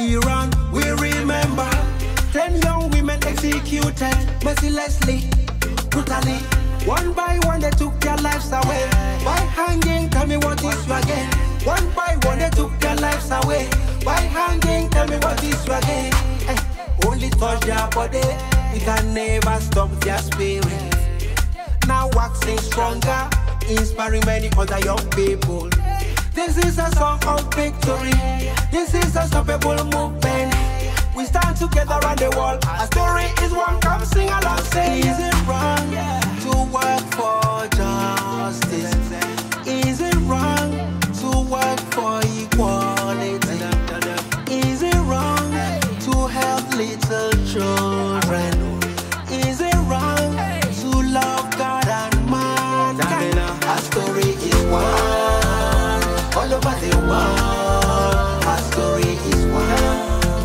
Iran, we remember 10 young women executed mercilessly, brutally. One by one they took their lives away. By hanging, tell me what is you again. One by one they took their lives away. By hanging, tell me what is you again. Hey, only touch their body, we can never stop their spirit. Now waxing stronger, inspiring many other young people. This is a song of victory. This is a unstoppable movement. We stand together around the world. Our story is one. Come sing along. Say, is it wrong to work for justice? Is it wrong to work for equality? Is it wrong to help little children? Is it wrong to love God and mankind? Our story is one. All over the world, our story is one.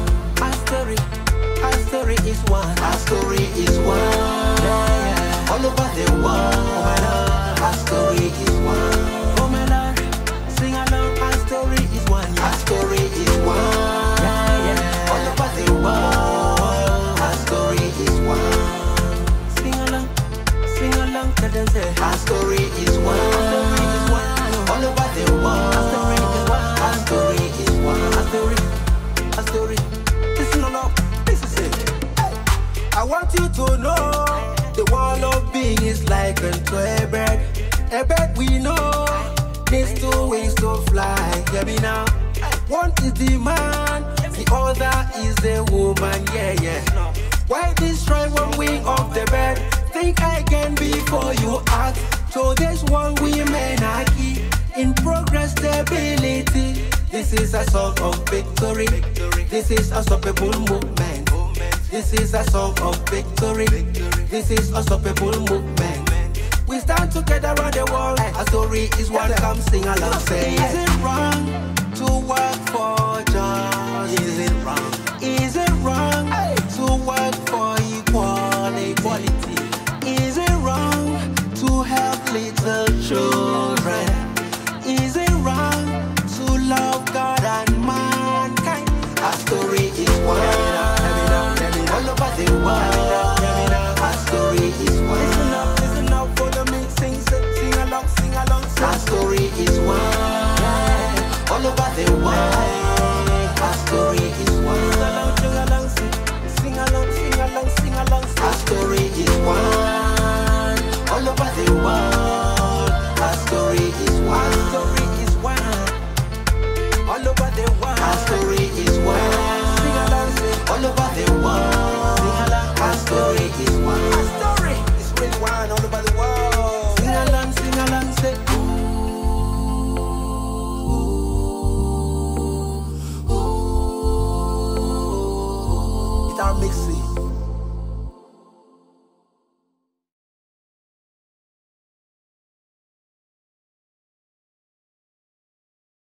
Our story is one. Our story is one. Yeah. All over the world, our story is one. Oh my Lord, sing along. Our story is one. Our story is one. Yeah. All over the world, our story is one. Sing along, tell them say, our story is one. Our story is one. All over the world, our story is one. Our story is one. Our story. Listen along. I want you to know the wall of being is like unto a bird. A bird we know needs 2 wings to fly. Hear me now. One is the man, the other is the woman. Yeah. Why destroy one wing of the bird? Think again before you act. So there's one women are key in progress stability. This is a song of victory. This is a unstoppable movement. This is a song of victory. This is a unstoppable movement. We stand together around the world. Our story is one. Come sing along. Say, is it wrong to work for justice? Is it wrong? Is it wrong to work for equality? Is it wrong to help little children? Is it wrong to love God and mankind? Our story is one. All over the world, our story is one. Listen up for the mixing. Sing along. Our story is one. All over the world, our story is one. Sing along. Our story is one. All over the world, our story is one. Our story is one. All over the world, our story is one. All over the world, our story is one. Our story is really one all over the world. Sing along, say ooh, ooh, ooh. It's R MIXY.